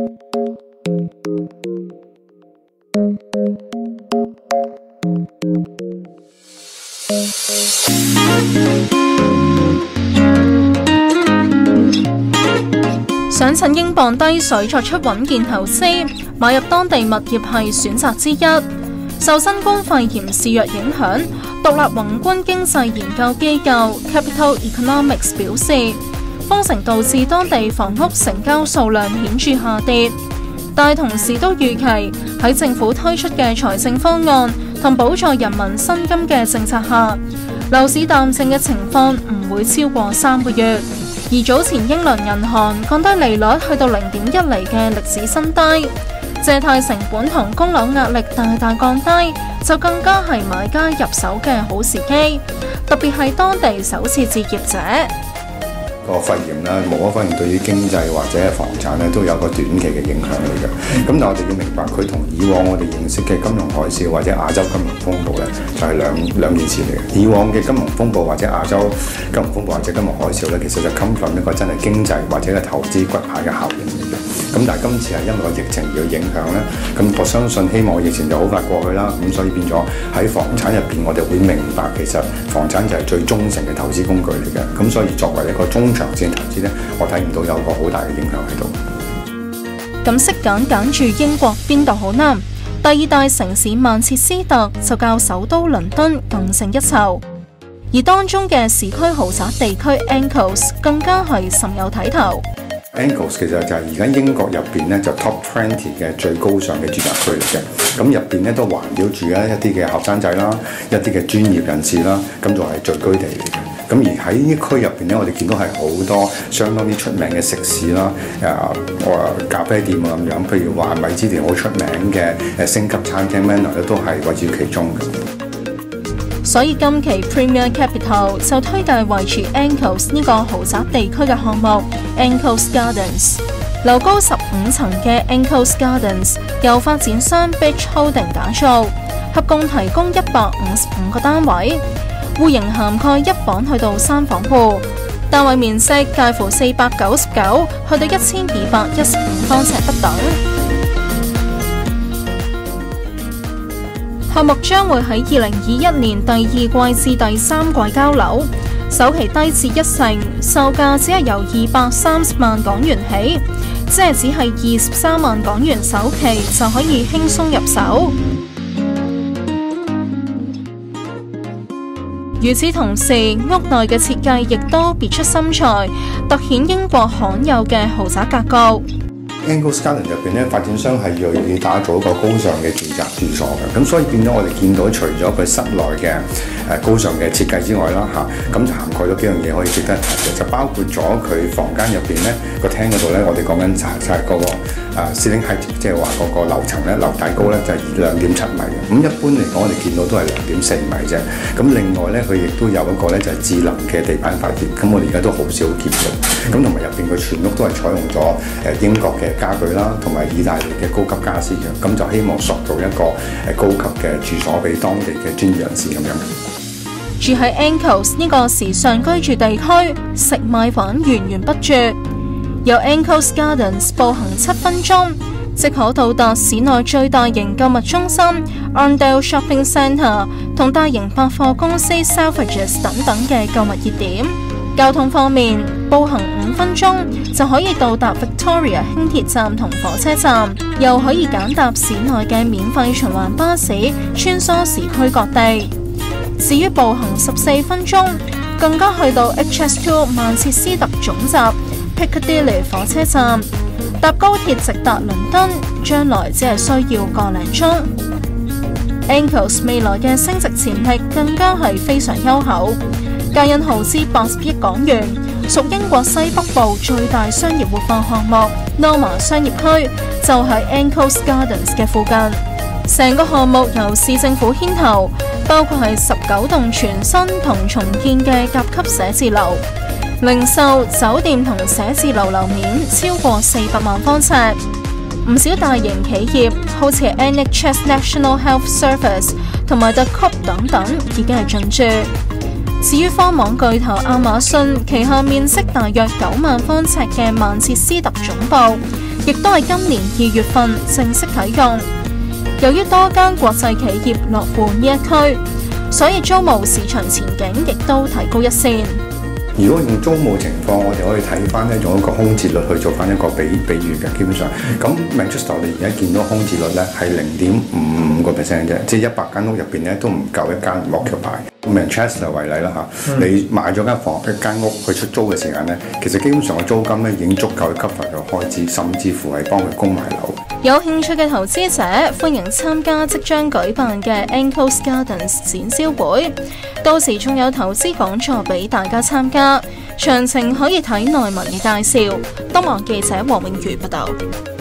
想趁英鎊低水作出穩健投資，買入當地物業係選擇之一。受新冠肺炎肆虐影響，獨立宏觀經濟研究機構 Capital Economics 表示，封城導致當地房屋成交數量顯著下跌，但同時都預期喺政府推出嘅財政方案同補助人民薪金嘅政策下，樓市淡靜嘅情況唔會超過3個月。而早前英倫銀行降低利率去到0.1厘嘅歷史新低，借貸成本同供樓壓力大大降低，就更加係買家入手嘅好時機，特別係當地首次置業者。 個肺炎啦，無可否認對於經濟或者房產咧都有個短期嘅影響嚟嘅。咁但係我哋要明白，佢同以往我哋認識嘅金融海嘯或者亞洲金融風暴咧，就係兩件事嚟嘅。以往嘅金融風暴或者亞洲金融風暴或者金融海嘯咧，其實就 come from 一個真係經濟或者係投資骨牌嘅效應嚟嘅。咁但係今次係因為個疫情而影響咧，咁我相信希望疫情就好快過去啦。咁所以變咗喺房產入邊，我哋會明白其實房產就係最忠誠嘅投資工具嚟嘅。咁所以作為一個中長線投資咧，我睇唔到有個好大嘅影響喺度。 咁識揀住英國邊度好呢？第二大城市曼徹斯特就較首都倫敦更勝一籌，而當中嘅市區豪宅地區 Enclose 更加係甚有睇頭。 Enclose 其實就係而家英國入邊咧就 Top 20嘅最高尚嘅住宅區嚟嘅，咁入邊咧都環繞住一啲嘅後生仔啦，一啲嘅專業人士啦，咁就係聚居地嚟嘅。咁而喺呢區入邊咧，我哋見到係好多相當之出名嘅食肆啦，咖啡店啊咁樣，譬如話米芝蓮好出名嘅星級餐廳 Manor 咧，都係位於其中嘅。 所以今期 Premier Capital 就推介位處 Enclose 呢個豪宅地區嘅項目 Enclose Gardens。樓高15層嘅 Enclose Gardens 由發展商 Beach Holding 打造，合共提供155個單位，戶型涵蓋1房去到3房戶，單位面積介乎499去到1215方尺不等。項目將會喺2021年第2季至第3季交樓，首期低至1成，售價只係由230萬港元起，即係只係23萬港元首期就可以輕鬆入手。與此同時，屋內嘅設計亦都別出心裁，凸顯英國罕有嘅豪宅格局。 Enclose Garden 入邊咧，發展商係銳意打造一個高尚嘅住宅住所嘅，咁所以變咗我哋見到除咗佢室內嘅高尚嘅設計之外啦咁就涵蓋咗幾樣嘢可以值得一提嘅，就包括咗佢房間入邊咧個廳嗰度咧，我哋講緊就係嗰個ceiling height，即係話嗰個樓層咧樓底高咧就係2.7米嘅，咁一般嚟講我哋見到都係2.4米啫。咁另外咧佢亦都有一個咧就係智能嘅地板塊貼，咁我哋而家都好少見到，咁同埋入邊佢全屋都係採用咗英國嘅家具啦，同埋意大利嘅高級家私嘅，咁就希望塑造一個高級嘅住所俾當地嘅專業人士咁樣。 住喺 Enclose 呢個時尚居住地區，食買玩源源不絕。由 Enclose Gardens 步行7分鐘，即可到達市內最大型購物中心 Arndale Shopping Centre 同大型百貨公司 Selfridges 等等嘅購物熱點。交通方面，步行5分鐘就可以到達 Victoria 輕鐵站同火車站，又可以揀搭市內嘅免費循環巴士穿梭市區各地。至於步行14分鐘，更加去到 HS2 曼徹斯特總站 Piccadilly 火車站，搭高鐵直達倫敦，將來只係需要個零鐘。Enclose 未來嘅升值潛力更加係非常優厚，皆因耗資80億港元，屬英國西北部最大商業活化項目 Norma 商業區，就喺 Enclose Gardens 嘅附近。成個項目由市政府牽頭，包括係19棟全新同重建嘅甲級寫字樓，零售、酒店同寫字樓樓面超過400萬方尺。唔少大型企業，好似 NHS National Health Service 同埋 The Coop 等等，已經係進駐。至於科網巨頭亞馬遜旗下面積大約9萬方尺嘅曼徹斯特總部， 亦都係今年2月份正式啟用。由於多間國際企業落戶呢一區，所以租務市場前景亦都提高一線。 如果用租務情況，我哋可以睇翻咧，用一個空置率去做翻一個比喻嘅，基本上咁 Manchester 我哋而家見到空置率咧係0.55% 啫，即係100間屋入邊咧都唔夠一間occupy。Manchester 為例啦嚇，你買咗一間屋去出租嘅時間咧，其實基本上個租金咧已經足夠去 cover 佢開支，甚至乎係幫佢供埋樓。 有興趣嘅投資者歡迎參加即將舉辦嘅 Encos Gardens 展銷會，到時仲有投資講座俾大家參加，詳情可以睇內文嘅介紹。東網記者黃永如報道。